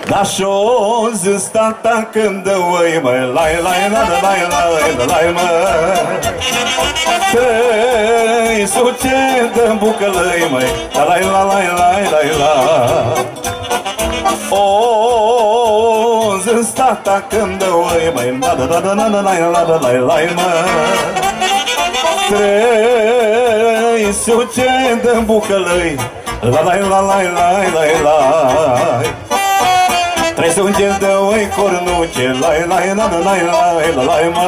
Da și-o zis tata când dă oi, măi, lai, mă. Tăi sucedă-n bucălăi, măi, lai. O zis tata când dă oi, măi, lai, mă. Trei sucedă-n bucălăi, lai. Trei sucedă oi cornuce, lai, mă.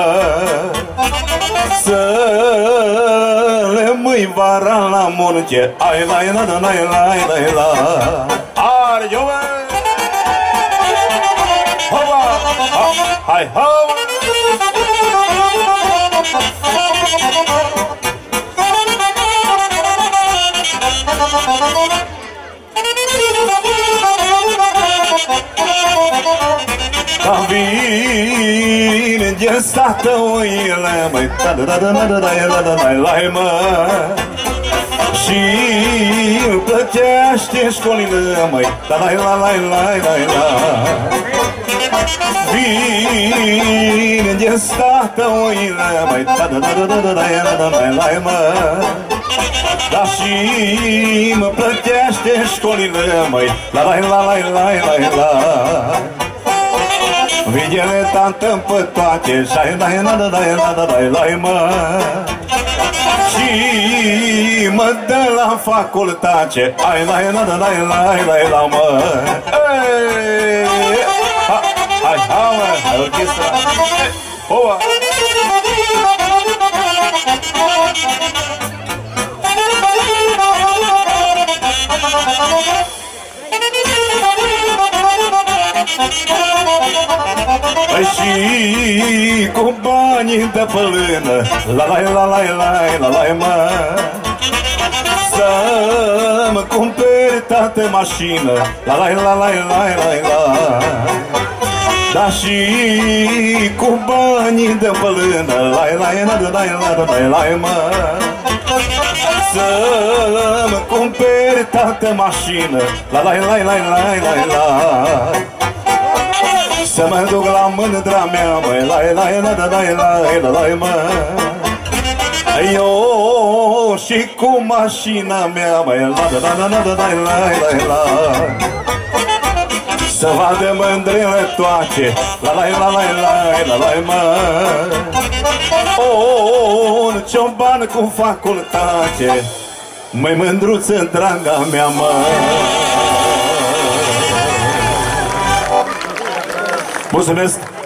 Să le mâi vara la munce, ai, lai. Are, eu, hova, hai, ca vine de sată oile, măi, lai, mă. Și îmi plătește școlile, măi, lai. Vine de sată oile, măi, lai, mă. Dar și mă plătește școlile, măi, lai. Vigele tantă-n pătoace, lai, mă. Și mă dă la facultate, ai, lai, mă. Hai, orchestra. Ova. Și cu banii de pălână, lai, mă. Să-mi cumperi tată mașină, lai. Da și cu banii de pălână, lai, mă. Să-mi cumperi tată mașină, lai. Să mă duc la mândra mea, măi, lai, mă. Eu și cu mașina mea, măi, lai. Să vadă mândrile toate, lai, mă. Un cioban cu facultate, măi, mândruță, draga mea, mă. Mulțumesc!